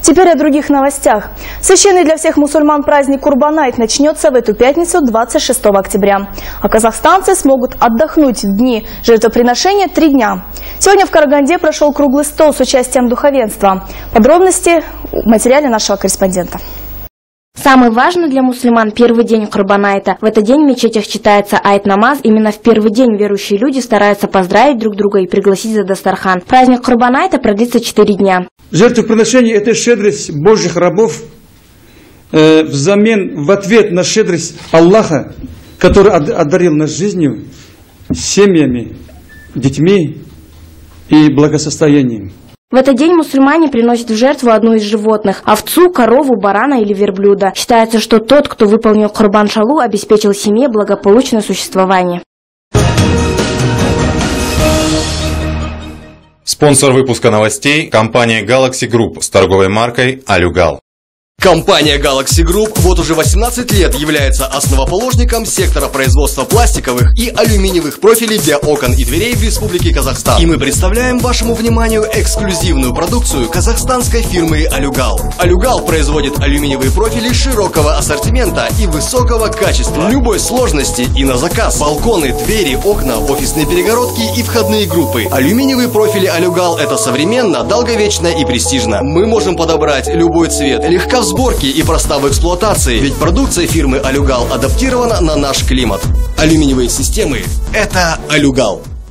Теперь о других новостях. Священный для всех мусульман праздник Курбан-айт начнется в эту пятницу, 26 октября. А казахстанцы смогут отдохнуть в дни жертвоприношения 3 дня. Сегодня в Караганде прошел круглый стол с участием духовенства. Подробности в материале нашего корреспондента. Самый важный для мусульман первый день Курбан-айта. В этот день в мечетях читается айт-намаз. Именно в первый день верующие люди стараются поздравить друг друга и пригласить за дастархан. Праздник Курбан-айта продлится 4 дня. Жертвоприношение – это щедрость Божьих рабов в ответ на щедрость Аллаха, который одарил нас жизнью, семьями, детьми и благосостоянием. В этот день мусульмане приносят в жертву одну из животных – овцу, корову, барана или верблюда. Считается, что тот, кто выполнил Курбан-шалу, обеспечил семье благополучное существование. Спонсор выпуска новостей – компания Galaxy Group с торговой маркой «Алюгал». Компания Galaxy Group вот уже 18 лет является основоположником сектора производства пластиковых и алюминиевых профилей для окон и дверей в Республике Казахстан. И мы представляем вашему вниманию эксклюзивную продукцию казахстанской фирмы «Алюгал». «Алюгал» производит алюминиевые профили широкого ассортимента и высокого качества, любой сложности и на заказ. Балконы, двери, окна, офисные перегородки и входные группы. Алюминиевые профили «Алюгал» — это современно, долговечно и престижно. Мы можем подобрать любой цвет, легко в сборке и проста в эксплуатации, ведь продукция фирмы «Алюгал» адаптирована на наш климат. Алюминиевые системы – это «Алюгал».